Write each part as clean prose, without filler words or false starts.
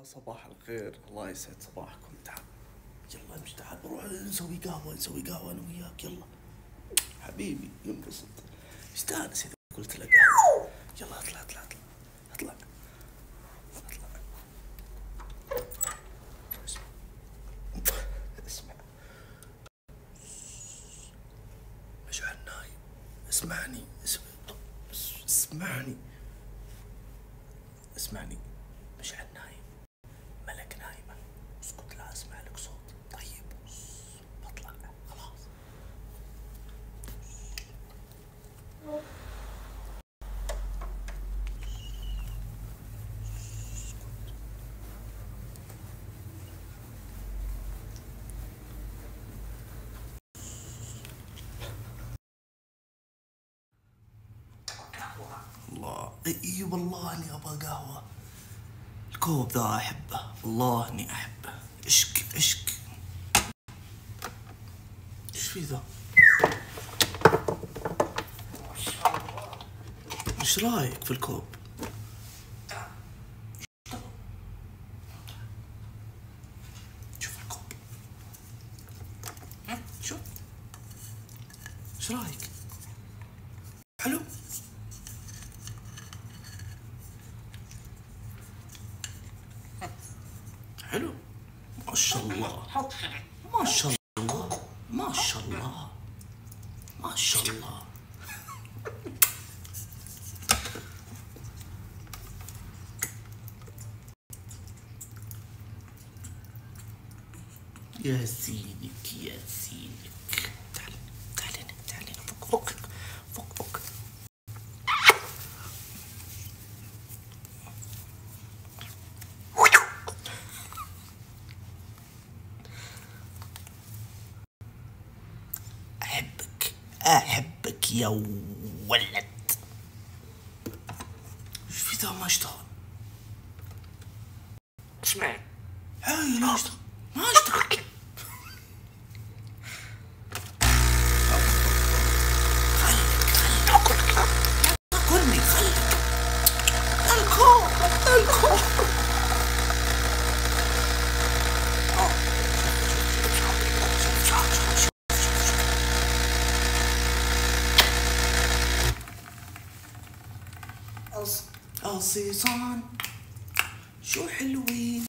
يا صباح الخير، الله يسعد صباحكم. تعال يلا امشي، تعال نروح نسوي قهوة انا وياك. يلا حبيبي ينبسط يستانس اذا قلت له قهوة. يلا اطلع اطلع اطلع اطلع اطلع. اسمع مشعل نايم، اسمعني اسمعني مشعل نايم، ملك نايمة. اسكت لا اسمع لك صوت. طيب بطلع خلاص. الله اي والله اني ابغى قهوة. الكوب ذا احبه، والله اني احبه. عشق عشق. ايش في ذا؟ ايش رايك في الكوب؟ شوف الكوب، شوف ايش رايك؟ حلو؟ حلو ما شاء الله ما شاء الله ما شاء الله ما شاء الله. يا زينك يا زينك. تعال تعال هنا تعال هنا. فك أحبك يا ولد. ايش في ذا ما اشتغل؟ اسمع هاي لا اشتغل ما اشتغل. خلني خليك الكوب الصيصان شو حلوين.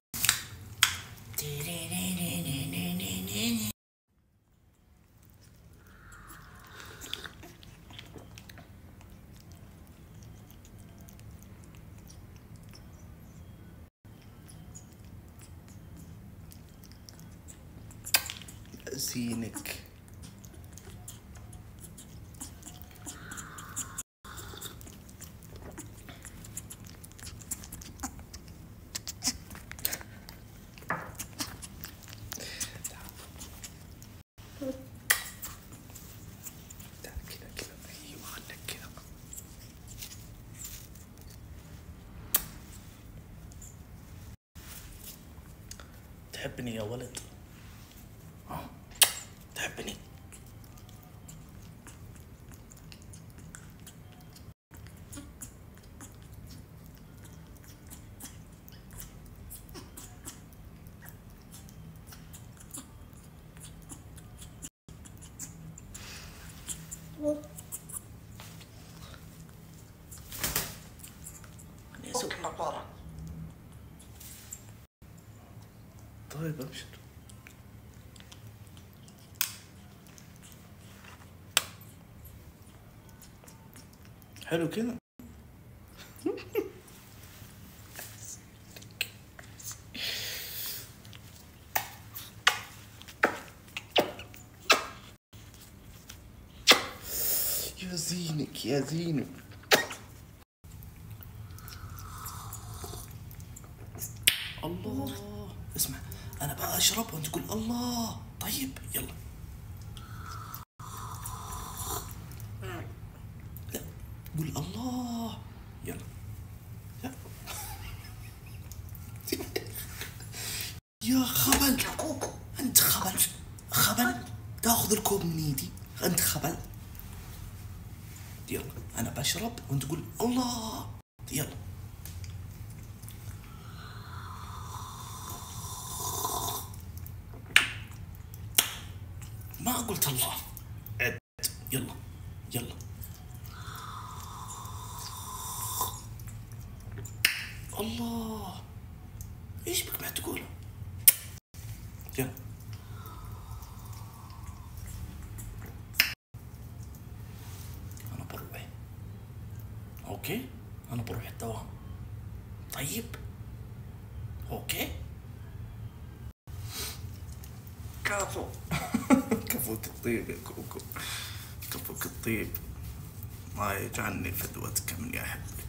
زينك. تحبني يا ولد؟ تحبني؟ طيب ابشر. حلو كذا. يا زينك يا زينك. الله اسمع، انا بقى اشرب وانت تقول الله. طيب يلا. لا قول الله. يلا يا خبل. انت خبل تاخذ الكوب من ايدي. انت خبل. يلا انا بشرب وانت تقول الله. يلا قلت الله. عد. يلا يلا. الله، ايش بك ما تقوله؟ يلا. انا بروح. اوكي، انا بروح الدوام. طيب اوكي. كفو. كفوك الطيب يا كوكو، كفوك الطيب. ما يجعلني فدوتك من يا حبي.